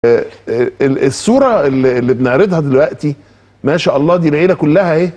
الصورة اللي بنعرضها دلوقتي ما شاء الله دي العيلة كلها اهي.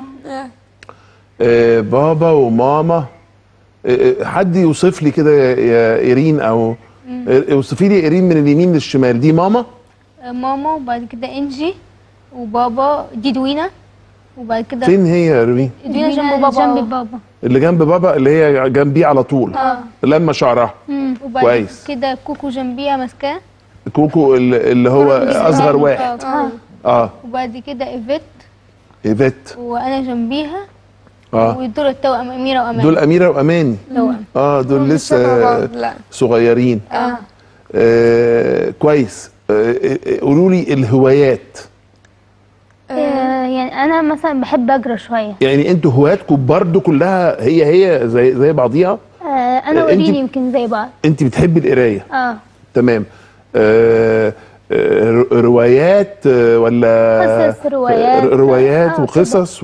بابا وماما. حد يوصف لي كده يا ايرين، او اوصفي لي ايرين من اليمين للشمال. دي ماما، وبعد كده انجي وبابا. دي دوينا، وبعد كده فين هي يا روين؟ دوينا جنب بابا. اللي جنب بابا، اللي هي جنبيه على طول. لما شعرها وبعد كويس. كده كوكو جنبيها ماسكاه. كوكو اللي هو اصغر واحد. وبعد كده ايفيت وانا جنبيها. ودول التوأم اميره واماني. دول اميره واماني. دول لسه صغيرين. كويس. قولوا لي الهوايات. يعني انا مثلا بحب اجري شويه. يعني انتوا هواياتكم برضو كلها هي زي بعضيها؟ انا وريني يمكن زي بعض. انت بتحبي القرايه؟ تمام. روايات ولا قصص؟ روايات. روايات وقصص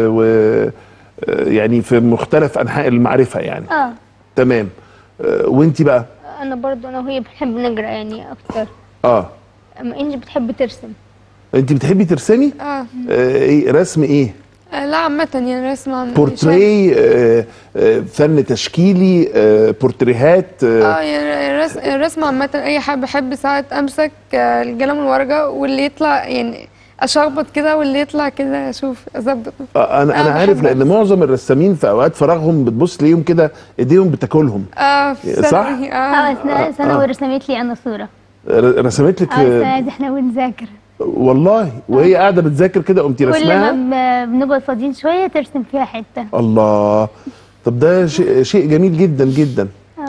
يعني في مختلف انحاء المعرفه يعني. تمام. وانت بقى؟ انا وهي بنحب نقرا يعني اكتر. اما انجي بتحب ترسم. انت بتحبي ترسمي؟ ايه رسم ايه؟ لا عامة يعني رسم بورتري، فن تشكيلي، بورتريهات. يعني الرسم عامة اي حد بحب ساعات امسك القلم والورقة واللي يطلع يعني اشخبط كده واللي يطلع كده اشوف اظبط. انا عارف لان معظم الرسامين في اوقات فراغهم بتبص ليهم كده ايديهم بتاكلهم. صح؟ اثناء ثانوي رسمت لي انا صورة. رسمت لك؟ السنة دي احنا بنذاكر والله. وهي قاعده بتذاكر كده قمتي رسمها؟ كل ما بنقعد فاضيين شويه ترسم فيها حته. الله. طب ده شيء جميل جدا جدا.